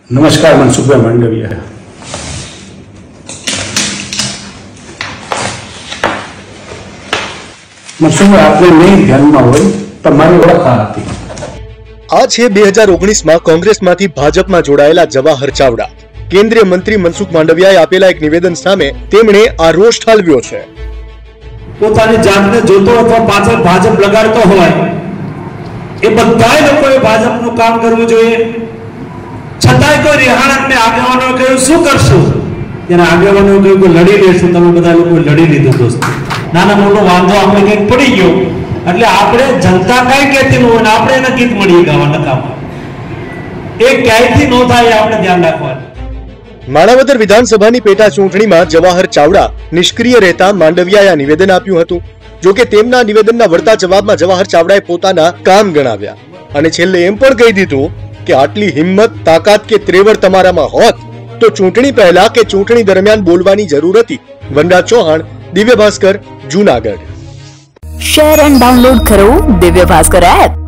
नमस्कार, मनसुखभाई માંડવિયા। मनसुखभाई, आपने नहीं ध्यान में हो तो मारी ओळख હતી। આ છે 2019માં કોંગ્રેસમાંથી ભાજપમાં જોડાયેલા જવાહર ચાવડા। કેન્દ્રીય મંત્રી મનસુખ માંડવિયાએ આપેલા એક નિવેદન સામે તેમણે આ રોષ ઠાલવ્યો છે। પોતાની જાતને જોતો અથવા પાછળ ભાજપ લગાડતો હોય એ બધાય લોકોએ ભાજપનું કામ કરવું જોઈએ। છતાંય કોઈ રિહાણકને આગેવાનો કહ્યું શું કરશું, ત્યારે આગેવાનો કહ્યું કે લડી લેશું। તમે બધા લોકો લડી લીધું દોસ્તો, નાના મોટો વાંધો આપણે કંઈક પડી ગયો એટલે આપણે જનતા કઈ કહેતી ન હોય ને આપણે એને ગીત મળી ગાવા નકામ એ ક્યાંયથી ન થાય આપણે ધ્યાન રાખવાનું। માણાવદર વિધાનસભાની પેટા ચૂંટણીમાં જવાહર ચાવડા નિષ્ક્રિય રહેતા માંડવિયાએ આ નિવેદન આપ્યું હતું। જો કે તેમના નિવેદનના વળતા જવાબમાં જવાહર ચાવડાએ પોતાના કામ ગણાવ્યા અને છેલ્લે એમ પણ કહી દીધું કે આટલી હિંમત, તાકાત કે ત્રેવડ તમારામાં હોત તો ચૂંટણી પહેલા કે ચૂંટણી દરમિયાન બોલવાની જરૂર હતી। Vanraj Chauhan, Divya Bhaskar, Junagadh. Share and download करो दिव्य भास्कर ऐप।